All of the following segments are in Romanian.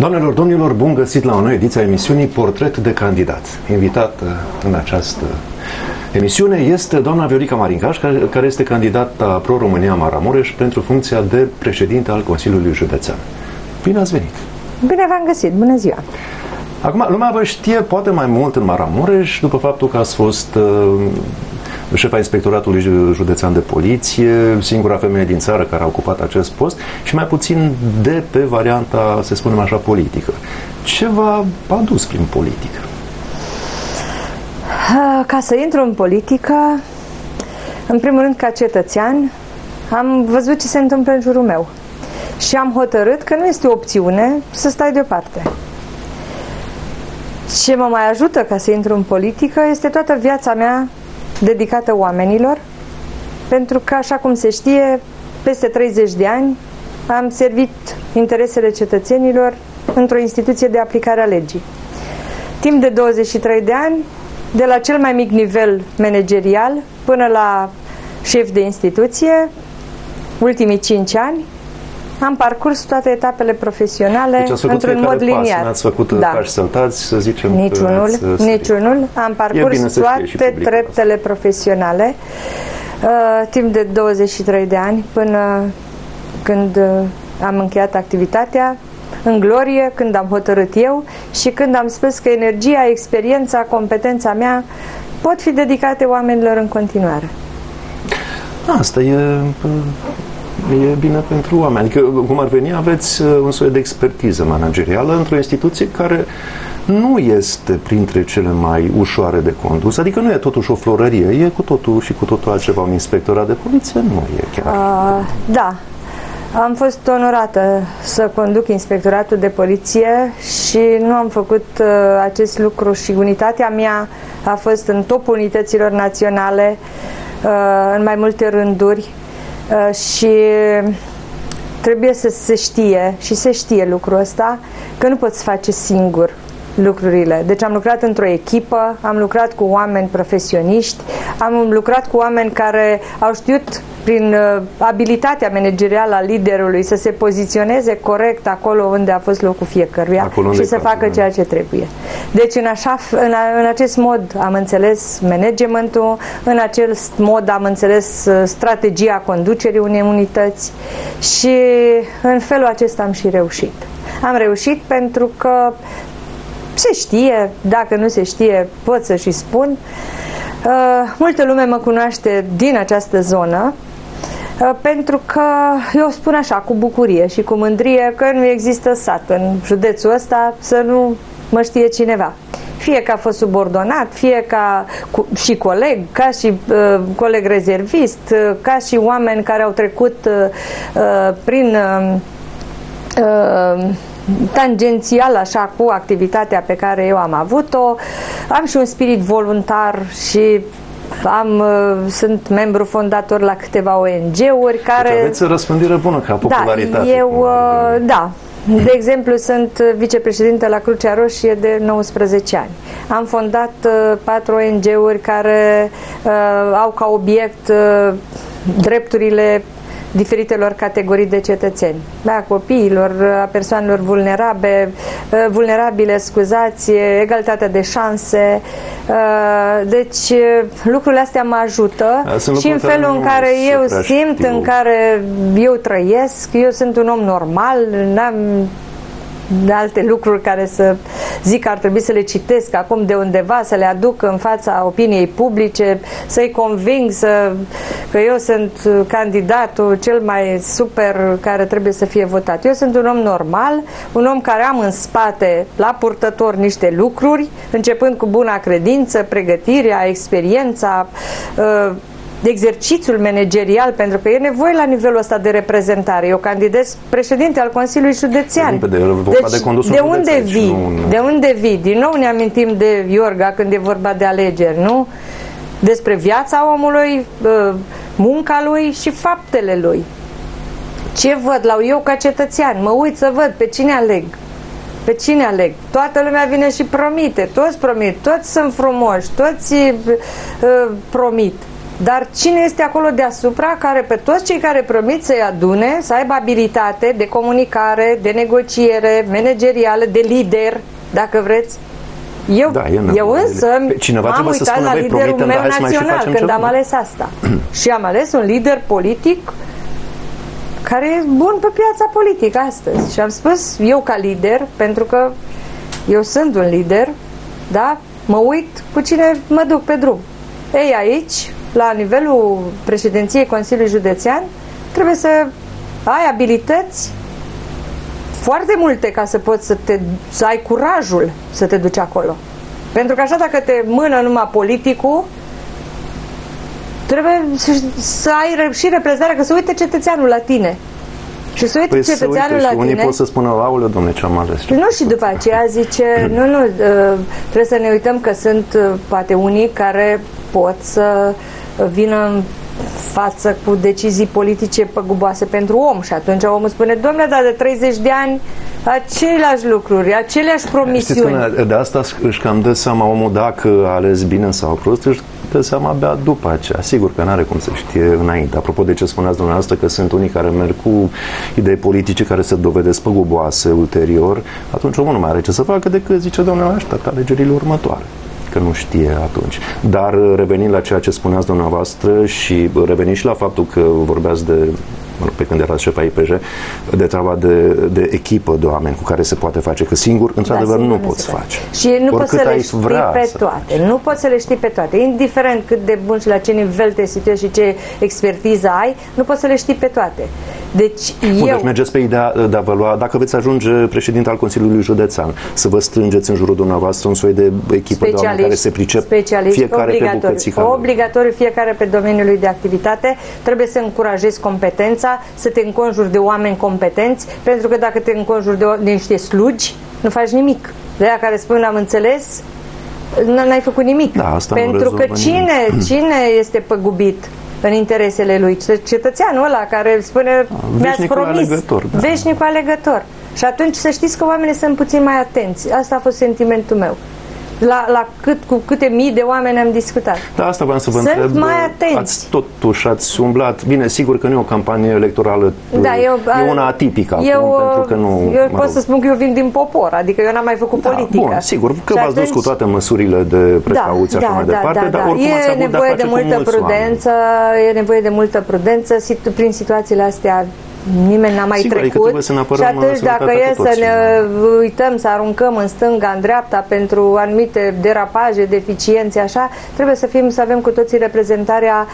Doamnelor, domnilor, bun găsit la o nouă ediție a emisiunii Portret de Candidat. Invitat în această emisiune este doamna Viorica Marincaș, care este candidata Pro-România Maramureș pentru funcția de președinte al Consiliului Județean. Bine ați venit! Bine v-am găsit! Bună ziua! Acum, lumea vă știe poate mai mult în Maramureș, după faptul că ați fost șefa Inspectoratului Județean de Poliție, singura femeie din țară care a ocupat acest post și mai puțin de pe varianta, să spunem așa, politică. Ce v-a adus prin politică? Ca să intru în politică, în primul rând ca cetățean, am văzut ce se întâmplă în jurul meu și am hotărât că nu este o opțiune să stai deoparte. Ce mă mai ajută ca să intru în politică este toată viața mea dedicată oamenilor, pentru că, așa cum se știe, peste 30 de ani am servit interesele cetățenilor într-o instituție de aplicare a legii. Timp de 23 de ani, de la cel mai mic nivel managerial până la șef de instituție, ultimii 5 ani, am parcurs toate etapele profesionale într-un mod liniar. Ați făcut pași săltați, să zicem. Niciunul. Am parcurs toate treptele profesionale timp de 23 de ani până când am încheiat activitatea în glorie, când am hotărât eu și când am spus că energia, experiența, competența mea pot fi dedicate oamenilor în continuare. Asta e bine pentru oameni. Adică, cum ar veni, aveți un soi de expertiză managerială într-o instituție care nu este printre cele mai ușoare de condus. Adică nu e totuși o florărie, e cu totul și cu totul altceva. Un inspectorat de poliție nu e chiar. Da. Am fost onorată să conduc Inspectoratul de Poliție și nu am făcut acest lucru și unitatea mea a fost în topul unităților naționale în mai multe rânduri și trebuie să se știe și se știe lucrul ăsta că nu poți face singur lucrurile. Deci am lucrat într-o echipă, am lucrat cu oameni profesioniști, am lucrat cu oameni care au știut prin abilitatea managerială a liderului să se poziționeze corect acolo unde a fost locul fiecăruia și să facă ceea ce trebuie. Deci în acest mod am înțeles managementul, în acest mod am înțeles strategia conducerii unei unități și în felul acesta am și reușit. Am reușit pentru că se știe, dacă nu se știe pot să și spun, multă lume mă cunoaște din această zonă pentru că eu spun așa, cu bucurie și cu mândrie, că nu există sat în județul ăsta să nu mă știe cineva. Fie că a fost subordonat, fie ca și coleg, ca și coleg rezervist, ca și oameni care au trecut prin tangențial așa cu activitatea pe care eu am avut-o. Am și un spirit voluntar și sunt membru fondator la câteva ONG-uri care... Deci aveți răspândire bună ca popularitate. Da. De exemplu, sunt vicepreședinte la Crucea Roșie de 19 ani. Am fondat 4 ONG-uri care au ca obiect drepturile diferitelor categorii de cetățeni. Da, copiilor, a persoanelor vulnerabile, egalitatea de șanse. Deci lucrurile astea mă ajută și în felul în care eu simt, în care eu trăiesc. Eu sunt un om normal, n-am alte lucruri care să zic că ar trebui să le citesc acum de undeva, să le aduc în fața opiniei publice, să-i conving că eu sunt candidatul cel mai super care trebuie să fie votat. Eu sunt un om normal, un om care am în spate la purtător niște lucruri, începând cu buna credință, pregătirea, experiența, exercițiul managerial, pentru că e nevoie la nivelul ăsta de reprezentare. Eu candidez președinte al Consiliului Județean. Deci, de unde vii? Din nou ne amintim de Iorga când e vorba de alegeri, nu? Despre viața omului, munca lui și faptele lui. Ce văd eu ca cetățean? Mă uit să văd pe cine aleg. Pe cine aleg? Toată lumea vine și promite, toți promit, toți sunt frumoși, toți promit. Dar cine este acolo deasupra, care pe toți cei care promit să-i adune, să aibă abilitate de comunicare, de negociere, managerială, de lider, dacă vreți. Eu însă m-am uitat la liderul meu național când am ales asta. Și am ales un lider politic care e bun pe piața politică astăzi. Și am spus, eu ca lider, pentru că eu sunt un lider, da? Mă uit cu cine mă duc pe drum. Ei, aici, la nivelul președinției Consiliului Județean, trebuie să ai abilități foarte multe ca să poți să ai curajul să te duci acolo. Pentru că așa, dacă te mână numai politicul, trebuie să ai și reprezentarea, că se uite cetățeanul la tine. Și să uite cetățeanul la tine. Unii pot să spună, aoleu, dom'le, ce am ales. Nu, și după aceea zice, trebuie să ne uităm că sunt poate unii care pot să vină în față cu decizii politice păguboase pentru om. Și atunci omul spune, dom'le, dar de 30 de ani aceleași lucruri, aceleași promisiuni. Știți că de asta își cam dă seama omul dacă a ales bine sau prost, își dă seama abia după aceea. Sigur că n-are cum să știe înainte. Apropo de ce spuneați dumneavoastră, că sunt unii care merg cu idei politice care se dovedesc păguboase ulterior, atunci omul nu mai are ce să facă decât zice, domnule, aștept alegerile următoare, că nu știe atunci. Dar revenind la ceea ce spuneați dumneavoastră și revenind și la faptul că vorbeați de, pe când erați șef IPJ, de treaba de echipă de oameni cu care se poate face, că singur, într-adevăr, nu poți face. Și nu poți să le știi pe toate. Nu poți să le știi pe toate. Indiferent cât de bun și la ce nivel te situezi și ce expertiză ai, nu poți să le știi pe toate. Deci deci mergeți pe ideea de a vă lua, dacă veți ajunge președinte al Consiliului Județean, să vă strângeți în jurul dumneavoastră un soi de echipă de oameni care se pricep, fiecare pe bucățica. Obligatoriu, fiecare pe domeniul lui de activitate. Trebuie să încurajezi competența, să te înconjuri de oameni competenți, pentru că dacă te înconjuri de niște slugi, nu faci nimic. De aia care spun, am înțeles, n-ai făcut nimic. Da, asta pentru că cine este păgubit în interesele lui? Cetățeanul ăla care spune, mi-ați promis, veșnicul alegător. Și atunci să știți că oamenii sunt puțin mai atenți. Asta a fost sentimentul meu. Cu câte mii de oameni am discutat. Da, asta vreau să vă întreb. Mai atenți. Ați umblat. Bine, sigur că nu e o campanie electorală, e una atipică pentru că nu... Eu pot să spun că eu vin din popor, adică eu n-am mai făcut politică. Bun, sigur, că v-ați dus cu toate măsurile de precauție așa mai departe, dar oricum ați avut de-a face cu mulți oameni. E nevoie de multă prudență prin situațiile astea. Nimeni n-a mai trecut și atunci dacă e să ne uităm, să aruncăm în stânga, în dreapta pentru anumite derapaje, deficiențe, așa, trebuie să avem cu toții reprezentarea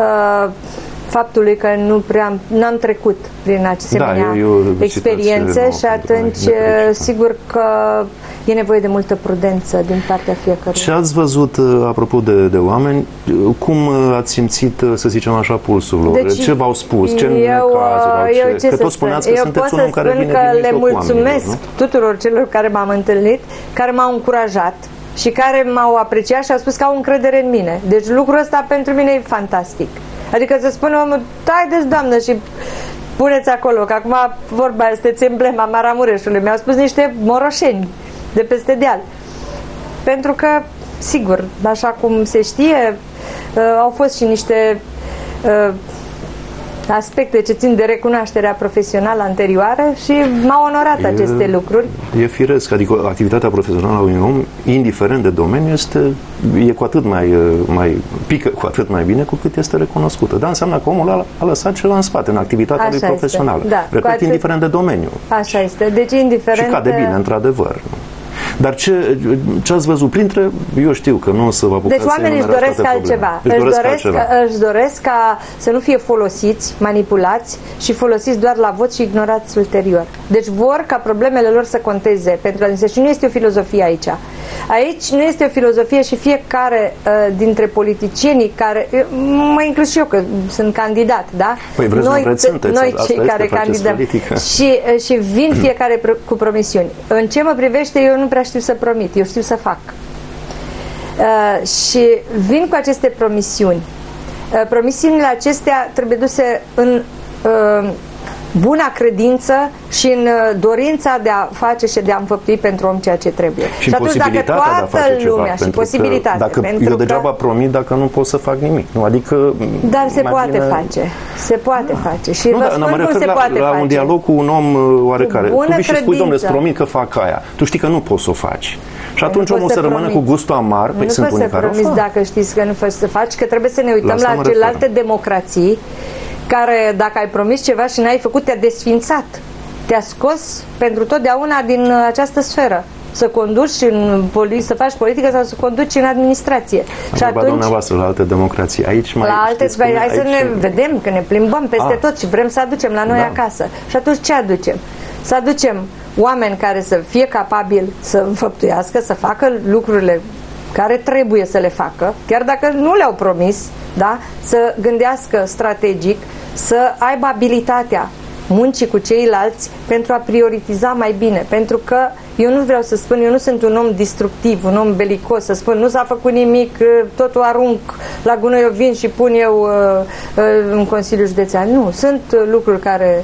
faptului că n-am trecut prin asemenea experiențe și atunci sigur că e nevoie de multă prudență din partea fiecăruia. Ce ați văzut, apropo de oameni, cum ați simțit, să zicem așa, pulsul lor? Deci, ce v-au spus? Ce cazuri? Că tot spuneați că sunteți un om care vine din mijlocul le mulțumesc tuturor celor care m-am întâlnit, care m-au încurajat și care m-au apreciat și au spus că au încredere în mine. Deci lucrul ăsta pentru mine e fantastic. Adică să spună omul, haideți, doamnă, și puneți acolo, că acum vorba aia, sunteți emblema Maramureșului. Mi-au spus niște moroșeni de peste deal. Pentru că, sigur, așa cum se știe, au fost și niște aspecte ce țin de recunoașterea profesională anterioară și m-au onorat aceste lucruri. E firesc, adică activitatea profesională a unui om, indiferent de domeniu, e cu atât mai pică cu atât mai bine cu cât este recunoscută. Dar înseamnă că omul a lăsat ceva în spate, în activitatea lui profesională. Da, repet, indiferent de domeniu. Așa este. Deci indiferent... Și cade bine, într-adevăr. Dar ce ați văzut printre, eu știu că nu o să vă apucați. Deci oamenii își doresc altceva. Își doresc ca să nu fie folosiți, manipulați și folosiți doar la vot și ignorați ulterior. Deci vor ca problemele lor să conteze pentru că și nu este o filozofie aici. Aici nu este o filozofie și fiecare dintre politicienii care, mă inclus și eu că sunt candidat, da? Păi noi cei care candidăm și vin fiecare cu promisiuni. În ce mă privește, eu nu prea știu să promit, eu știu să fac. Și vin cu aceste promisiuni. Promisiunile acestea trebuie duse în buna credință și în dorința de a face și de a înfăptui pentru om ceea ce trebuie. Și atunci, posibilitatea de a face ceva, și posibilitatea. Dacă eu degeaba promit dacă nu pot să fac nimic. Nu? Adică, dar se poate face. Se poate face. Și nu, dar mă refer la un dialog cu un om oarecare. Tu vii și spui, domnule, îți promit că fac aia. Tu știi că nu poți să o faci. Și atunci omul să rămână cu gustul amar. Nu poți să promiți dacă știți că nu faci să faci, că trebuie să ne uităm la celelalte democrații care, dacă ai promis ceva și n-ai făcut, te-a desfințat. Te-a scos pentru totdeauna din această sferă. Să conduci să faci politică sau să conduci în administrație. Și atunci, dumneavoastră, la alte democrații. Aici mai hai să ne vedem, că ne plimbăm peste tot și vrem să aducem la noi acasă. Și atunci ce aducem? Să aducem oameni care să fie capabili să înfăptuiască, să facă lucrurile care trebuie să le facă, chiar dacă nu le-au promis, da? Să gândească strategic, să aibă abilitatea muncii cu ceilalți pentru a prioritiza mai bine. Pentru că eu nu vreau să spun, eu nu sunt un om destructiv, un om belicos, să spun nu s-a făcut nimic, totul arunc la gunoi, eu vin și pun eu în Consiliul Județean. Nu, sunt lucruri care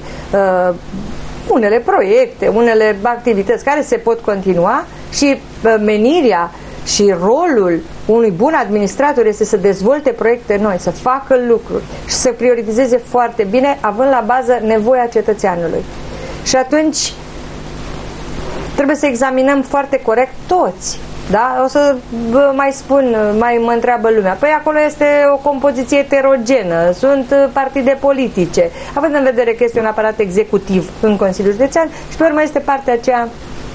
unele proiecte, unele activități care se pot continua și menirea și rolul unui bun administrator este să dezvolte proiecte noi, să facă lucruri și să prioritizeze foarte bine, având la bază nevoia cetățeanului. Și atunci trebuie să examinăm foarte corect toți. Da? O să mai spun, mai mă întreabă lumea. Păi acolo este o compoziție heterogenă, sunt partide politice. Având în vedere că este un aparat executiv în Consiliul Județean și pe urmă este partea aceea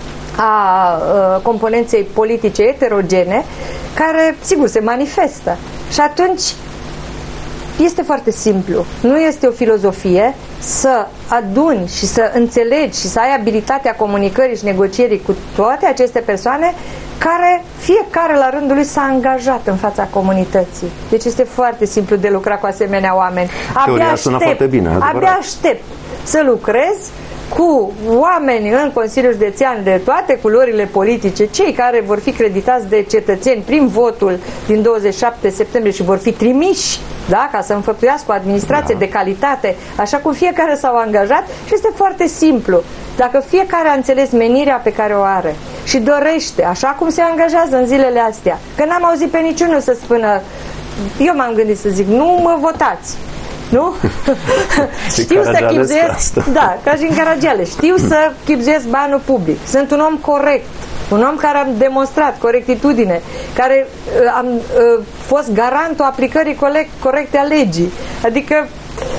a componenței politice heterogene, care, sigur, se manifestă. Și atunci este foarte simplu. Nu este o filozofie să aduni și să înțelegi și să ai abilitatea comunicării și negocierii cu toate aceste persoane care fiecare la rândul lui s-a angajat în fața comunității. Deci este foarte simplu de lucra cu asemenea oameni. Abia aștept să lucrez cu oameni în Consiliul Județean de toate culorile politice, cei care vor fi creditați de cetățeni prin votul din 27 septembrie și vor fi trimiși, da, ca să înfăptuiască o administrație de calitate, așa cum fiecare s-au angajat. Și este foarte simplu. Dacă fiecare a înțeles menirea pe care o are și dorește, așa cum se angajează în zilele astea, că n-am auzit pe niciunul să spună, eu m-am gândit să zic, nu mă votați. Nu? Știu să chibzuiesc, da, ca și în Caragiale, știu să chibzuiesc banul public. Sunt un om corect, un om care am demonstrat corectitudine, care am fost garantul aplicării corecte a legii. Adică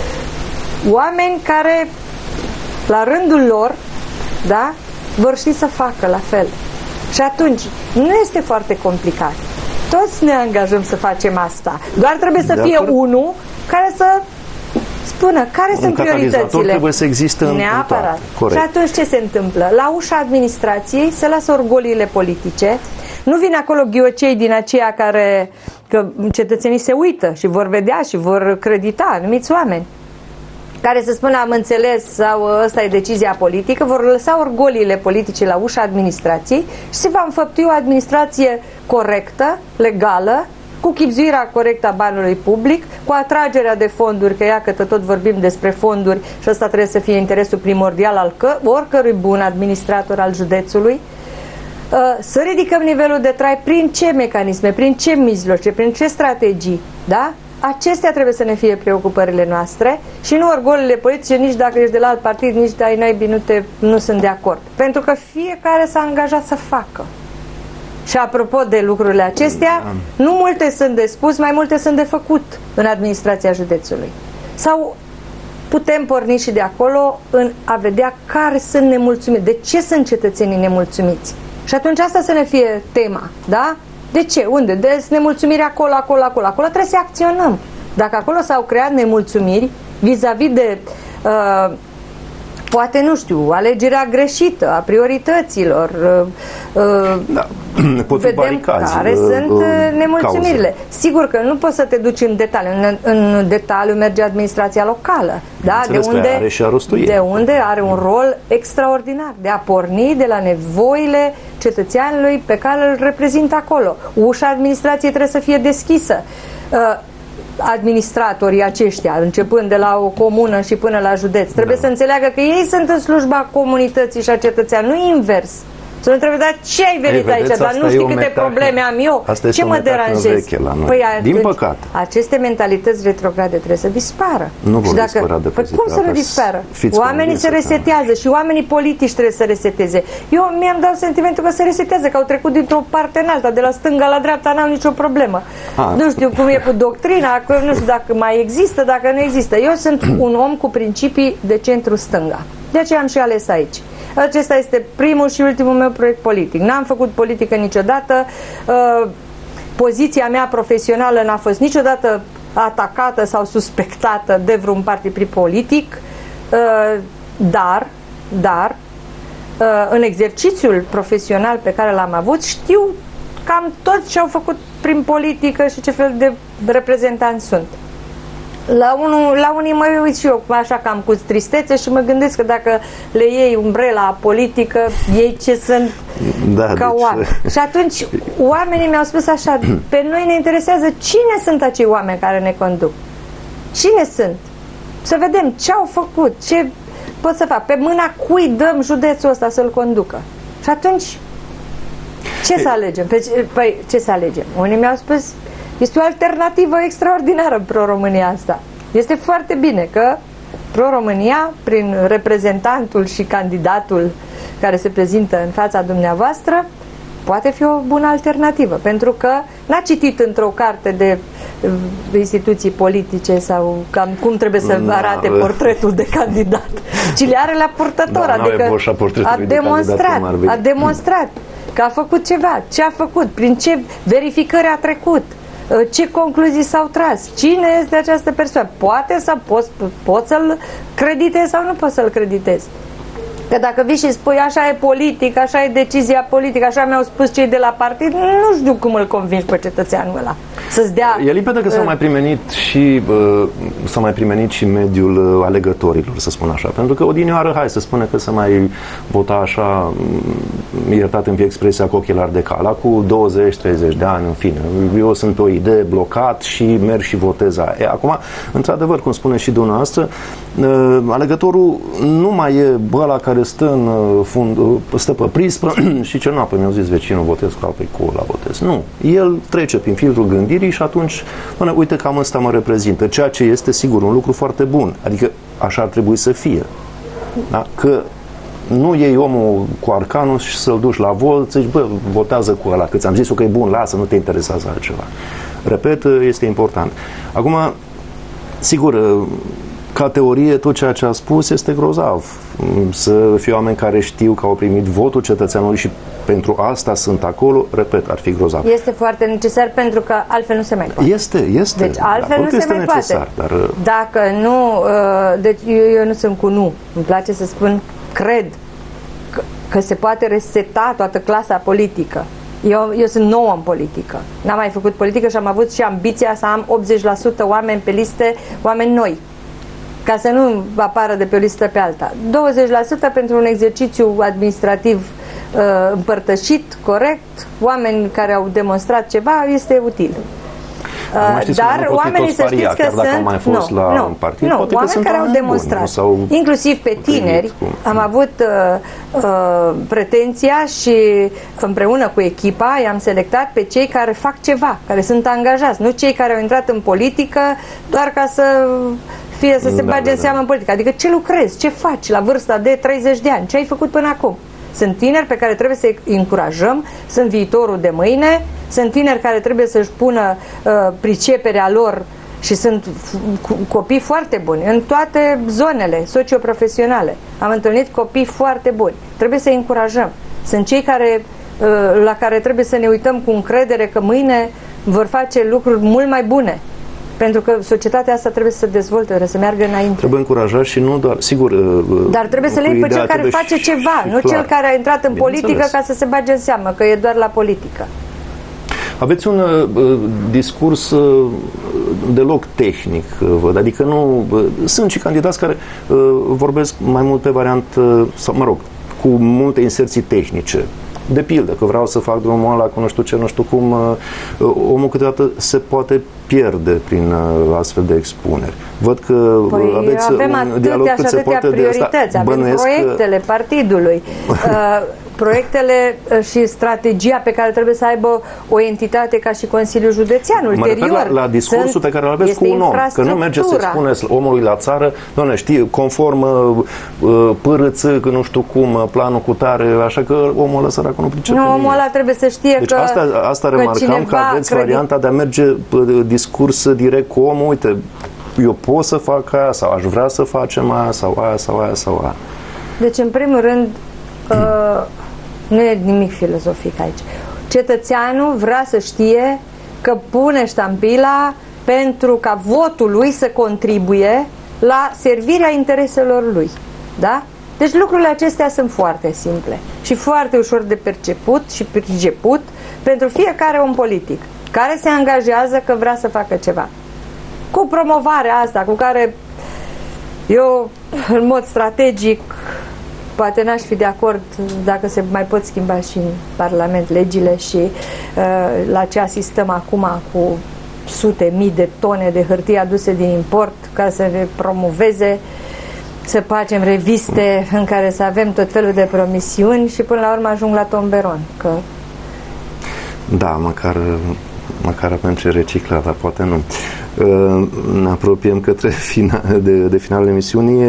oameni care la rândul lor, da, vor ști să facă la fel. Și atunci nu este foarte complicat. Toți ne angajăm să facem asta. Doar trebuie să fie unul care să spună care sunt prioritățile. Trebuie să existe neapărat. Și atunci ce se întâmplă? La ușa administrației se lasă orgoliile politice. Nu vin acolo ghiocei din aceia care, că cetățenii se uită și vor vedea și vor credita anumiți oameni care să spună am înțeles sau ăsta e decizia politică, vor lăsa orgoliile politice la ușa administrației și se va înfăptui o administrație corectă, legală, cu chibzuirea corectă a banului public, cu atragerea de fonduri, că ia că tot vorbim despre fonduri și ăsta trebuie să fie interesul primordial al oricărui bun administrator al județului, să ridicăm nivelul de trai prin ce mecanisme, prin ce mijloace, prin ce strategii, da? Acestea trebuie să ne fie preocupările noastre și nu orgolile politice, nici dacă ești de la alt partid, nici de ai naibii nu sunt de acord. Pentru că fiecare s-a angajat să facă. Și apropo de lucrurile acestea, nu multe sunt de spus, mai multe sunt de făcut în administrația județului. Sau putem porni și de acolo în a vedea care sunt nemulțumiți, de ce sunt cetățenii nemulțumiți. Și atunci asta să ne fie tema, da? De ce? Unde? De nemulțumiri acolo. Acolo trebuie să acționăm. Dacă acolo s-au creat nemulțumiri vis-a-vis de poate, nu știu, alegerea greșită a priorităților, vedem care sunt nemulțumirile. Sigur că nu poți să te duci în detaliu. În detaliu merge administrația locală, da? De unde are un rol extraordinar de a porni de la nevoile cetățeanului pe care îl reprezintă acolo. Ușa administrației trebuie să fie deschisă. administratorii aceștia, începând de la o comună și până la județ. Trebuie să înțeleagă că ei sunt în slujba comunității și a cetățeanului, invers. Să nu trebuie, dar ce ai venit aici? Dar nu știi câte probleme am eu? Ce mă deranjez? Păi, din păcate. Aceste mentalități retrograde trebuie să dispară. Nu vor dispărea de păi cum să nu dispară? Oamenii se resetează și oamenii politici trebuie să reseteze. Eu mi-am dat sentimentul că se resetează, că au trecut dintr-o parte în alta, de la stânga la dreapta, n-am nicio problemă. Nu știu cum e cu doctrina, nu știu dacă mai există, dacă nu există. Eu sunt un om cu principii de centru-stânga. De aceea am și ales aici. Acesta este primul și ultimul meu proiect politic. N-am făcut politică niciodată. Poziția mea profesională n-a fost niciodată atacată sau suspectată de vreun partid politic, dar în exercițiul profesional pe care l-am avut știu cam tot ce au făcut prin politică și ce fel de reprezentanți sunt. La unii mă uit și eu așa cam cu tristețe și mă gândesc că dacă le iei umbrela politică, ei ce sunt ca oameni. Și atunci oamenii mi-au spus așa, pe noi ne interesează cine sunt acei oameni care ne conduc. Cine sunt? Să vedem ce au făcut, ce pot să fac. Pe mâna cui dăm județul ăsta să-l conducă. Și atunci ce să alegem? Păi ce să alegem? Unii mi-au spus este o alternativă extraordinară Pro-România asta. Este foarte bine că Pro-România, prin reprezentantul și candidatul care se prezintă în fața dumneavoastră, poate fi o bună alternativă. Pentru că n-a citit într-o carte de instituții politice sau cam cum trebuie să arate portretul de candidat, ci le are la purtător. Adică a demonstrat că a făcut ceva. Ce a făcut? Prin ce verificări a trecut? Ce concluzii s-au tras? Cine este această persoană? Poate să poți să-l creditezi sau nu poți să-l creditezi? Că dacă vii și spui așa e politic, așa e decizia politică, așa mi-au spus cei de la partid, nu știu cum îl convingi pe cetățeanul ăla să-ți dea... E limpede că s-a mai primenit și mediul alegătorilor, să spun așa. Pentru că odinioară, hai să spune că se mai vota așa, iertat în vie expresia cu ochelari de cal, cu 20-30 de ani, în fine. Eu sunt pe o idee blocat și merg și votez aia. Acum, într-adevăr, cum spune și dumneavoastră, alegătorul nu mai e ăla care stă pe prispă și ce nu, mi-au zis vecinul, votez cu apă, cu ăla votez. Nu. El trece prin filtrul gândirii și atunci, uite, cam ăsta mă reprezintă. Ceea ce este, sigur, un lucru foarte bun. Adică așa ar trebui să fie. Da? Că nu iei omul cu arcanul și să-l duci la vot, zici, bă, votează cu ăla, că ți-am zis că e bun, lasă, nu te interesează altceva. Repet, este important. Acum, sigur, ca teorie, tot ceea ce a spus este grozav. Să fie oameni care știu că au primit votul cetățeanului și pentru asta sunt acolo, repet, ar fi grozav. Este foarte necesar pentru că altfel nu se mai poate. Este. Deci altfel nu se mai necesar, poate. Dar... Dacă nu, deci eu nu sunt cu nu. Îmi place să spun, cred că se poate reseta toată clasa politică. Eu sunt nouă în politică. N-am mai făcut politică și am avut și ambiția să am 80% oameni pe liste, oameni noi, ca să nu apară de pe o listă pe alta. 20% pentru un exercițiu administrativ împărtășit, corect, oameni care au demonstrat ceva, este util. Dar oamenii, să știți că sunt oameni care au demonstrat, inclusiv pe tineri. Am avut pretenția și împreună cu echipa i-am selectat pe cei care fac ceva, care sunt angajați, nu cei care au intrat în politică doar ca să fie să se bage în seamă în politică. Adică ce lucrezi, ce faci la vârsta de 30 de ani, ce ai făcut până acum. Sunt tineri pe care trebuie să-i încurajăm, sunt viitorul de mâine, sunt tineri care trebuie să-și pună priceperea lor și sunt copii foarte buni în toate zonele socioprofesionale. Am întâlnit copii foarte buni. Trebuie să-i încurajăm. Sunt cei la care trebuie să ne uităm cu încredere că mâine vor face lucruri mult mai bune. Pentru că societatea asta trebuie să se dezvolte, trebuie să meargă înainte. Trebuie încurajat și nu doar, sigur... Dar trebuie să le iei pe cel care face ceva, nu cel care a intrat în politică ca să se bage în seamă, că e doar la politică. Aveți un discurs deloc tehnic, văd, adică nu... Sunt și candidați care vorbesc mai mult pe variantă, sau mă rog, cu multe inserții tehnice. De pildă, că vreau să fac drumul ăla cu nu știu ce, nu știu cum, omul câteodată se poate pierde prin astfel de expuneri. Văd că aveți un dialog cât se poate de asta. Avem proiectele partidului, proiectele și strategia pe care trebuie să aibă o entitate ca și Consiliul Județean ulterior. Mă refer la discursul pe care îl aveți cu un om, că nu merge să spuneți omului la țară, doamne, știi, conform PRț, nu știu cum, planul cu tare, așa că omul ăla săracul nu pricepe nimic. Omul ăla trebuie să știe deci că asta remarcam, că aveți varianta de a merge discurs direct cu omul, uite, eu pot să fac aia, sau aș vrea să facem aia, sau aia, sau aia, sau aia. Deci, în primul rând, nu e nimic filozofic aici. Cetățeanul vrea să știe că pune ștampila pentru ca votul lui să contribuie la servirea intereselor lui. Da? Deci lucrurile acestea sunt foarte simple și foarte ușor de perceput și priceput pentru fiecare om politic care se angajează că vrea să facă ceva. Cu promovarea asta, cu care eu, în mod strategic, poate n-aș fi de acord dacă se mai pot schimba și în Parlament legile și la ce asistăm acum cu sute mii de tone de hârtie aduse din import ca să ne promoveze, să facem reviste în care să avem tot felul de promisiuni și până la urmă ajung la tomberon. Că... Da, măcar avem ce recicla, dar poate nu. Ne apropiem către de finalul emisiunii.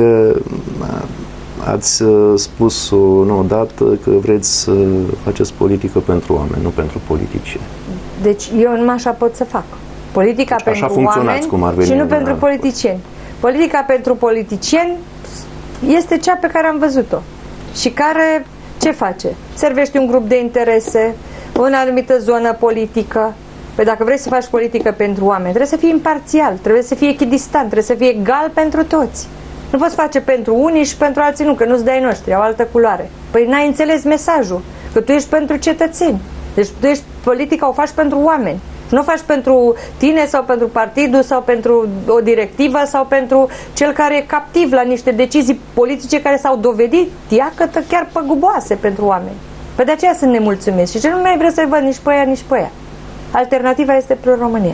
Ați spus o nouă dată că vreți să faceți politică pentru oameni, nu pentru politicieni. Deci eu numai așa pot să fac. Politica deci pentru oameni cum ar veni și nu pentru politicieni. Politica pentru politicieni este cea pe care am văzut-o și care ce face? Servește un grup de interese, o anumită zonă politică. Păi dacă vrei să faci politică pentru oameni, trebuie să fii imparțial, trebuie să fii echidistant, trebuie să fii egal pentru toți. Nu poți face pentru unii și pentru alții nu, că nu-ți dai noștri, au altă culoare. Păi n-ai înțeles mesajul, că tu ești pentru cetățeni. Deci tu ești politica, o faci pentru oameni. Nu o faci pentru tine sau pentru partidul sau pentru o directivă sau pentru cel care e captiv la niște decizii politice care s-au dovedit iacătă chiar păguboase pentru oameni. Păi de aceea sunt nemulțumiți și ce nu mai vreau să-i văd nici pe aia, nici pe aia. Alternativa este Pro-România.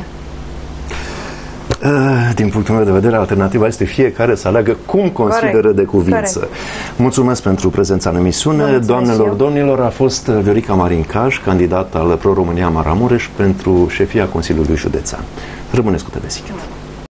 Din punctul meu de vedere, alternativa este fiecare să aleagă cum consideră de cuvință. Corect. Mulțumesc pentru prezența în emisiune. Doamnelor, domnilor, a fost Viorica Marincaș, candidat al Pro-România Maramureș pentru șefia Consiliului Județean. Rămâneți cu TV Secret.